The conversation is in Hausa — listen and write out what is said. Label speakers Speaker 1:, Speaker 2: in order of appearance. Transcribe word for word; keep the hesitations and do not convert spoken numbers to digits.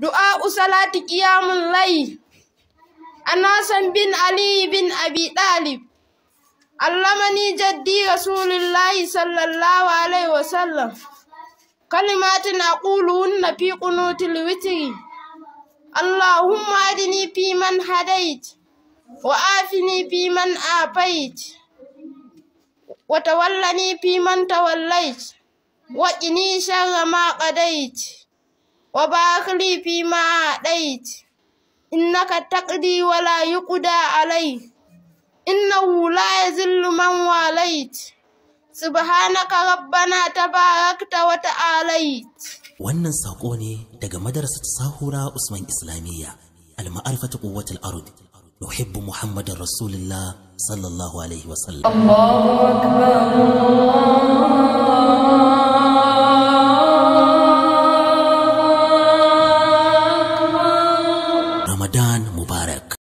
Speaker 1: دعاء صلاة قيام الليل. أنس بن علي بن أبي طالب علمني جدي رسول الله صلى الله عليه وسلم كلمات أقولهن في قنوت الوتر: اللهم أهدني فيمن هديت، وآفني فيمن آفيت، وتولني فيمن توليت، وقني شر ما قضيت، وبارك لي فيما أعطيت، إنك تقضي ولا يقضى عليك، إنه لا يذل من واليت، سبحانك ربنا تباركت وتعاليت.
Speaker 2: Wannan saƙo ne daga madrasar Sahura Usman Islamiyya, al-ma'arifatu quwwatul ard. Nuhibbu Muhammadar Rasulullah sallallahu alaihi wasallam.
Speaker 3: Allahu akbar.
Speaker 2: Ramadan Mubarak.